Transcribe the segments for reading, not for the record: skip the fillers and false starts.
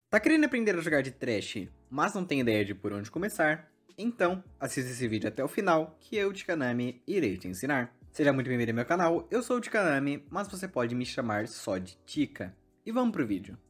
Tá querendo aprender a jogar de Thresh, mas não tem ideia de por onde começar? Então, assista esse vídeo até o final, que eu, Tikanami, irei te ensinar. Seja muito bem-vindo ao meu canal, eu sou o Tikanami, mas você pode me chamar só de Tika. E vamos pro vídeo.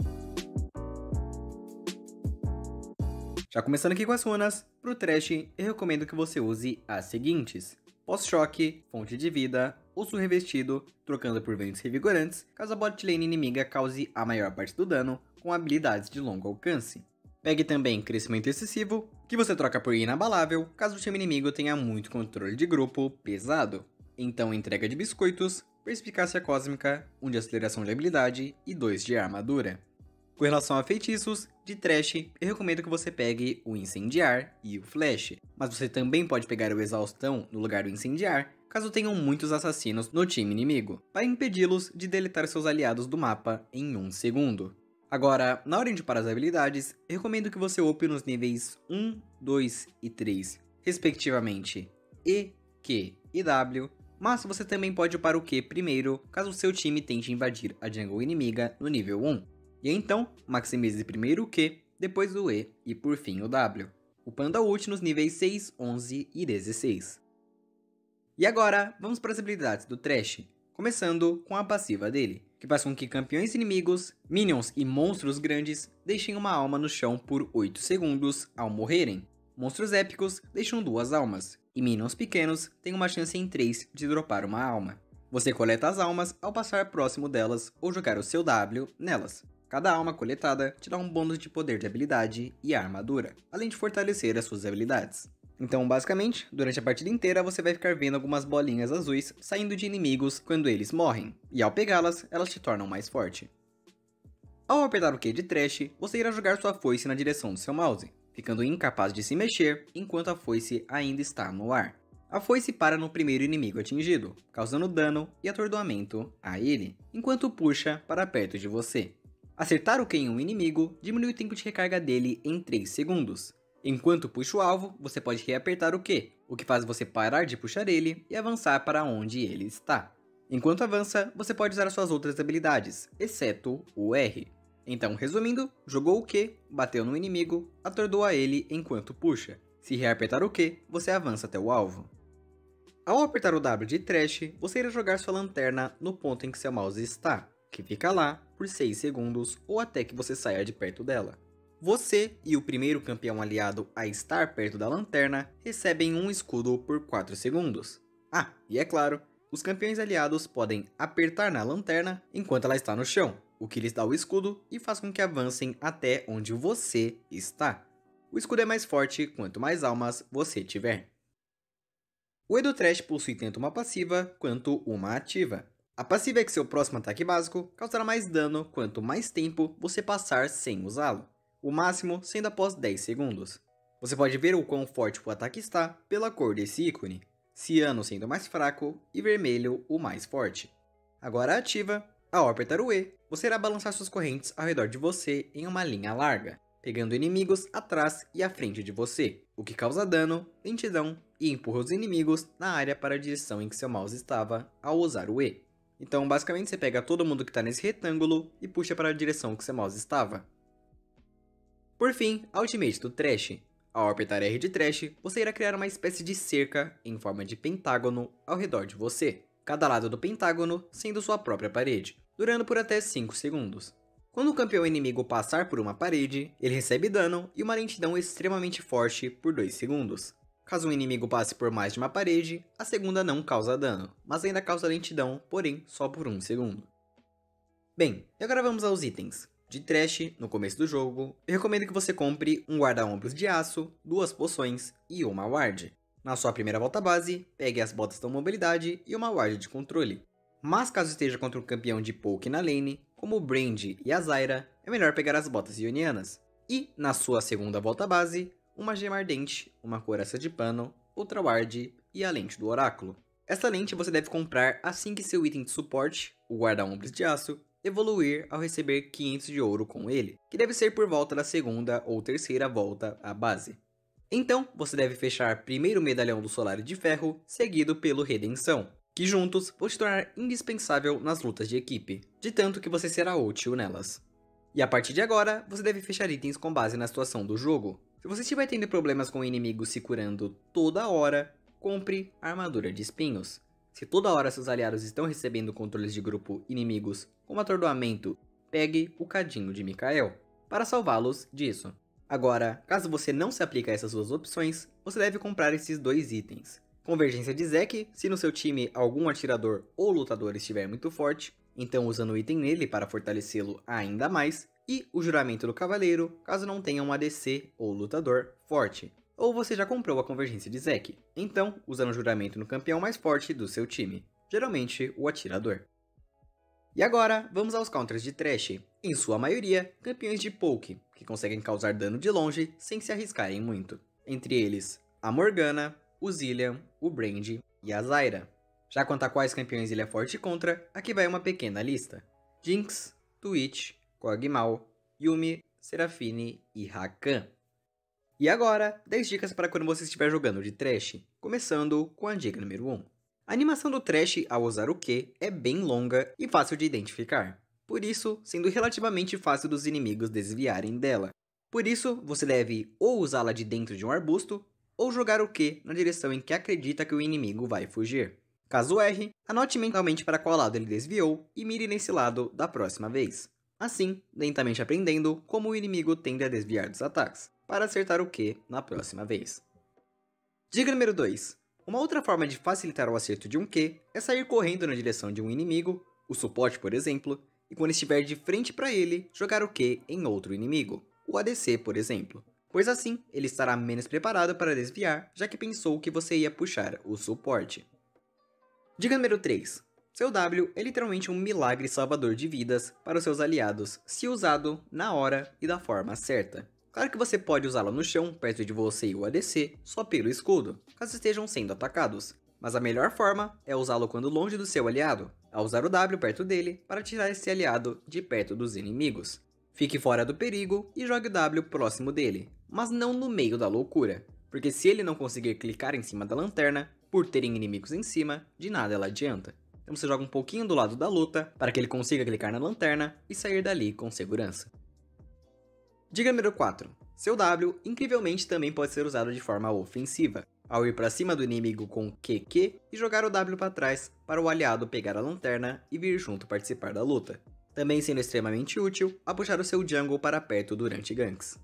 Já começando aqui com as runas, pro Thresh eu recomendo que você use as seguintes: Pós-choque, fonte de vida, osso revestido, trocando por ventos revigorantes, caso a bot lane inimiga cause a maior parte do dano, com habilidades de longo alcance. Pegue também crescimento excessivo, que você troca por inabalável, caso o time inimigo tenha muito controle de grupo pesado. Então entrega de biscoitos, perspicácia cósmica, 1 de aceleração de habilidade e 2 de armadura. Com relação a feitiços, de Thresh, eu recomendo que você pegue o Incendiar e o Flash, mas você também pode pegar o Exaustão no lugar do Incendiar, caso tenham muitos assassinos no time inimigo, para impedi-los de deletar seus aliados do mapa em 1 segundo. Agora, na hora de upar as habilidades, eu recomendo que você upe nos níveis 1, 2 e 3, respectivamente E, Q e W, mas você também pode upar o Q primeiro, caso o seu time tente invadir a jungle inimiga no nível 1. E então, maximize primeiro o Q, depois o E e por fim o W, upando a ult nos níveis 6, 11 e 16. E agora, vamos para as habilidades do Thresh, começando com a passiva dele, que faz com que campeões inimigos, minions e monstros grandes deixem uma alma no chão por 8 segundos ao morrerem. Monstros épicos deixam 2 almas, e minions pequenos têm uma chance em 3 de dropar uma alma. Você coleta as almas ao passar próximo delas ou jogar o seu W nelas. Cada alma coletada te dá um bônus de poder de habilidade e armadura, além de fortalecer as suas habilidades. Então, basicamente, durante a partida inteira você vai ficar vendo algumas bolinhas azuis saindo de inimigos quando eles morrem, e ao pegá-las, elas te tornam mais forte. Ao apertar o Q de Thresh, você irá jogar sua foice na direção do seu mouse, ficando incapaz de se mexer enquanto a foice ainda está no ar. A foice para no primeiro inimigo atingido, causando dano e atordoamento a ele, enquanto puxa para perto de você. Acertar o Q em um inimigo diminui o tempo de recarga dele em 3 segundos. Enquanto puxa o alvo, você pode reapertar o Q, o que faz você parar de puxar ele e avançar para onde ele está. Enquanto avança, você pode usar suas outras habilidades, exceto o R. Então, resumindo, jogou o Q, bateu no inimigo, atordoa ele enquanto puxa. Se reapertar o Q, você avança até o alvo. Ao apertar o W de Thresh, você irá jogar sua lanterna no ponto em que seu mouse está, que fica lá por 6 segundos ou até que você saia de perto dela. Você e o primeiro campeão aliado a estar perto da lanterna recebem um escudo por 4 segundos. Ah, e é claro, os campeões aliados podem apertar na lanterna enquanto ela está no chão, o que lhes dá o escudo e faz com que avancem até onde você está. O escudo é mais forte quanto mais almas você tiver. O E do Thresh possui tanto uma passiva quanto uma ativa. A passiva é que seu próximo ataque básico causará mais dano quanto mais tempo você passar sem usá-lo, o máximo sendo após 10 segundos. Você pode ver o quão forte o ataque está pela cor desse ícone, ciano sendo o mais fraco e vermelho o mais forte. Agora a ativa, ao apertar o E, você irá balançar suas correntes ao redor de você em uma linha larga, pegando inimigos atrás e à frente de você, o que causa dano, lentidão e empurra os inimigos na área para a direção em que seu mouse estava ao usar o E. Então, basicamente, você pega todo mundo que está nesse retângulo e puxa para a direção que seu mouse estava. Por fim, a ultimate do Thresh. Ao apertar R de Thresh, você irá criar uma espécie de cerca em forma de pentágono ao redor de você, cada lado do pentágono sendo sua própria parede, durando por até 5 segundos. Quando o campeão inimigo passar por uma parede, ele recebe dano e uma lentidão extremamente forte por 2 segundos. Caso um inimigo passe por mais de uma parede, a segunda não causa dano, mas ainda causa lentidão, porém só por 1 segundo. Bem, e agora vamos aos itens. De Thresh, no começo do jogo, eu recomendo que você compre um guarda-ombros de aço, 2 poções e uma ward. Na sua primeira volta base, pegue as botas da mobilidade e uma ward de controle. Mas caso esteja contra um campeão de poke na lane, como o Brand e a Zyra, é melhor pegar as botas ionianas. E, na sua segunda volta base, uma gema ardente, uma couraça de pano, outra ward e a lente do oráculo. Essa lente você deve comprar assim que seu item de suporte, o guarda-ombros de aço, evoluir ao receber 500 de ouro com ele, que deve ser por volta da segunda ou terceira volta à base. Então, você deve fechar primeiro o medalhão do Solar de Ferro, seguido pelo Redenção, que juntos vão te tornar indispensável nas lutas de equipe, de tanto que você será útil nelas. E a partir de agora, você deve fechar itens com base na situação do jogo. Se você estiver tendo problemas com inimigos se curando toda hora, compre a armadura de espinhos. Se toda hora seus aliados estão recebendo controles de grupo inimigos como atordoamento, pegue o cadinho de Mikael para salvá-los disso. Agora, caso você não se aplique a essas duas opções, você deve comprar esses dois itens. Convergência de Zack, se no seu time algum atirador ou lutador estiver muito forte, então usando o item nele para fortalecê-lo ainda mais, e o Juramento do Cavaleiro, caso não tenha um ADC ou lutador forte. Ou você já comprou a Convergência de Zack, então usando o Juramento no campeão mais forte do seu time, geralmente o atirador. E agora, vamos aos counters de Thresh, em sua maioria, campeões de poke, que conseguem causar dano de longe sem se arriscarem muito. Entre eles, a Morgana, o Zilean, o Brand e a Zyra. Já quanto a quais campeões ele é forte contra, aqui vai uma pequena lista. Jinx, Twitch, Kog'Maw, Yuumi, Seraphine e Rakan. E agora, 10 dicas para quando você estiver jogando de Thresh, começando com a dica número 1. A animação do Thresh ao usar o Q é bem longa e fácil de identificar, por isso sendo relativamente fácil dos inimigos desviarem dela. Por isso, você deve ou usá-la de dentro de um arbusto, ou jogar o Q na direção em que acredita que o inimigo vai fugir. Caso erre, anote mentalmente para qual lado ele desviou e mire nesse lado da próxima vez. Assim, lentamente aprendendo como o inimigo tende a desviar dos ataques, para acertar o Q na próxima vez. Dica número 2. Uma outra forma de facilitar o acerto de um Q é sair correndo na direção de um inimigo, o suporte por exemplo, e quando estiver de frente para ele, jogar o Q em outro inimigo, o ADC por exemplo, pois assim ele estará menos preparado para desviar, já que pensou que você ia puxar o suporte. Dica número 3. Seu W é literalmente um milagre salvador de vidas para os seus aliados, se usado na hora e da forma certa. Claro que você pode usá-lo no chão, perto de você e o ADC, só pelo escudo, caso estejam sendo atacados. Mas a melhor forma é usá-lo quando longe do seu aliado, ao usar o W perto dele para tirar esse aliado de perto dos inimigos. Fique fora do perigo e jogue o W próximo dele, mas não no meio da loucura, porque se ele não conseguir clicar em cima da lanterna, por terem inimigos em cima, de nada ela adianta. Então você joga um pouquinho do lado da luta, para que ele consiga clicar na lanterna e sair dali com segurança. Dica número 4. Seu W, incrivelmente, também pode ser usado de forma ofensiva, ao ir para cima do inimigo com QQ e jogar o W para trás para o aliado pegar a lanterna e vir junto participar da luta. Também sendo extremamente útil a puxar o seu jungle para perto durante ganks.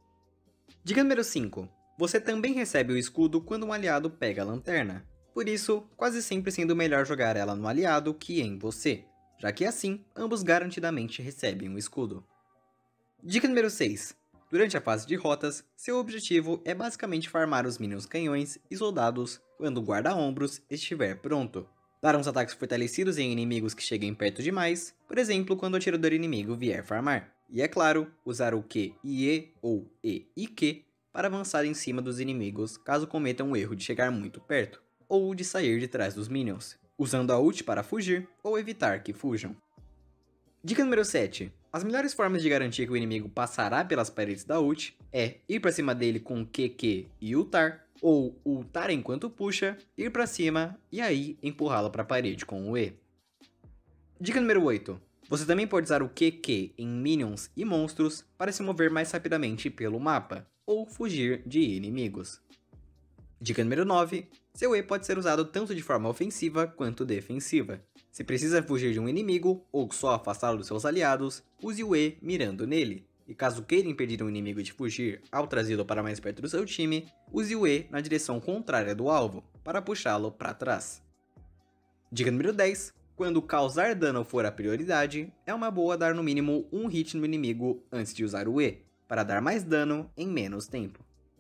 Dica número 5. Você também recebe o escudo quando um aliado pega a lanterna, por isso, quase sempre sendo melhor jogar ela no aliado que em você, já que assim, ambos garantidamente recebem um escudo. Dica número 6. Durante a fase de rotas, seu objetivo é basicamente farmar os minions canhões e soldados quando o guarda-ombros estiver pronto. Dar uns ataques fortalecidos em inimigos que cheguem perto demais, por exemplo, quando o atirador inimigo vier farmar. E é claro, usar o Q e E ou E e Q para avançar em cima dos inimigos caso cometam o erro de chegar muito perto, ou de sair de trás dos minions, usando a ult para fugir ou evitar que fujam. Dica número 7. As melhores formas de garantir que o inimigo passará pelas paredes da ult é ir para cima dele com QQ e ultar, ou ultar enquanto puxa, ir para cima e aí empurrá-lo para a parede com o E. Dica número 8. Você também pode usar o QQ em minions e monstros para se mover mais rapidamente pelo mapa, ou fugir de inimigos. Dica número 9. Seu E pode ser usado tanto de forma ofensiva quanto defensiva. Se precisa fugir de um inimigo, ou só afastá-lo dos seus aliados, use o E mirando nele. E caso queira impedir um inimigo de fugir ao trazê-lo para mais perto do seu time, use o E na direção contrária do alvo, para puxá-lo para trás. Dica número 10. Quando causar dano for a prioridade, é uma boa dar no mínimo um hit no inimigo antes de usar o E, para dar mais dano em menos tempo.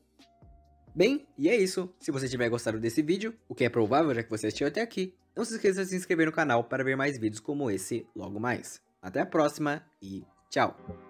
Bem, e é isso. Se você tiver gostado desse vídeo, o que é provável já que você assistiu até aqui, não se esqueça de se inscrever no canal para ver mais vídeos como esse logo mais. Até a próxima e tchau!